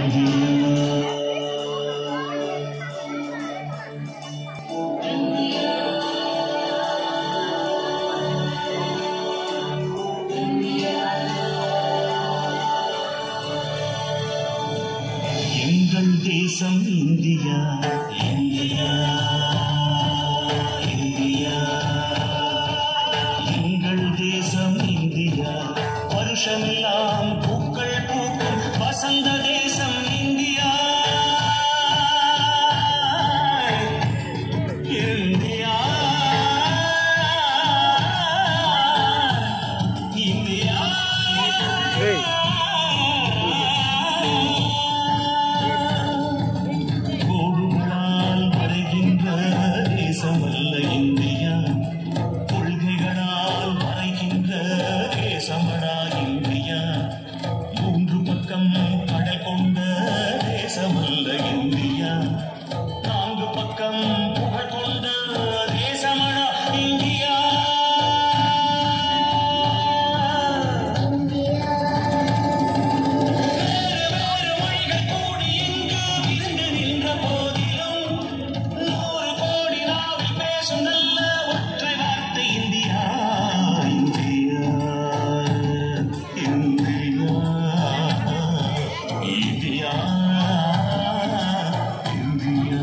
எங்கள் தேசம் India, India, India. எங்கள் தேசம் இந்தியா, வருஷமெல்லாம் பூக்கள் பூக்கும் வசந்த தேசம் இந்தியா. India, India. தேசமல்ல இந்தியா, கொள்கைகளால் மறைகின்ற தேசமடா இந்தியா. மூன்று பக்கம் கடல் கொண்ட தேசமல்ல இந்தியா, நான்கு பக்கம் புகழ் கொண்ட தேசமடா இந்தியா. வேறு மொழிகள் கூடி இங்கு விருந்து நின்ற போதிலும் நல்ல ஒற்றை வார்த்தை India, India, India, India, India.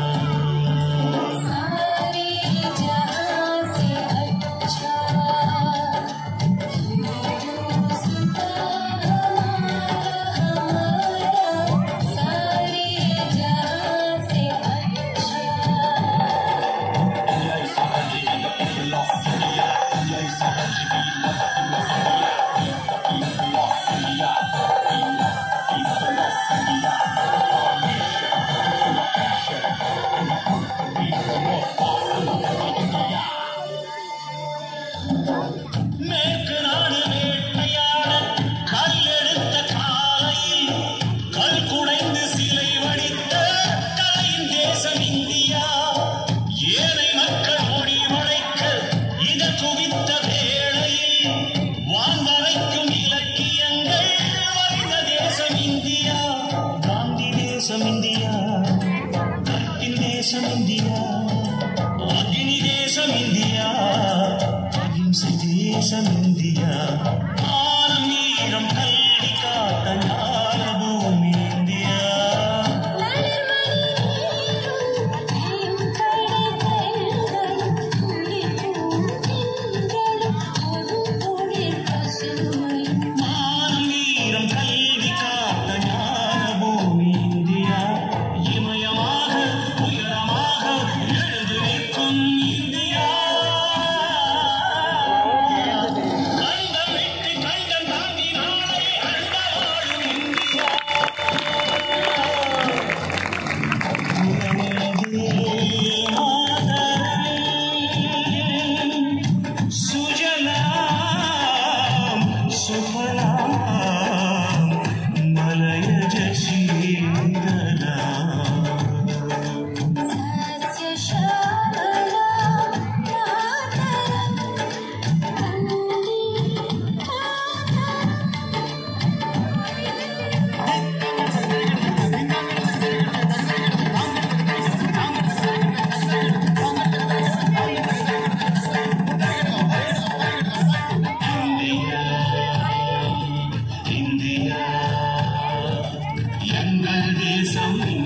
மேற்கு நாடு வேட்டையாட கல்லெடுத்த காலையில் கல் குடைந்து சிலை வடித்த கலையின் தேசம் இந்தியா. ஏழை மக்கள் மொழி வளைக்க இதழ் குவித்த வேளையில் வாழ்ந்தரைக்கும் இலக்கியங்கள் வரைந்த தேசம் இந்தியா. காந்தி தேசம் இந்தியா, கற்பின் தேசம் இந்தியா, அக்னி தேசம் இந்தியா, தேசம் இந்தியா. ஆனம் நீரம் கல்வி காத்த ஞான பூமி இந்தியா. ஆனம் நீரம் கல்வி காத்த ஞான பூமி இந்தியா. இமயமாக உயரமாக எழுந்து நிற்கும் இந்தியா. எங்கள் தேசம்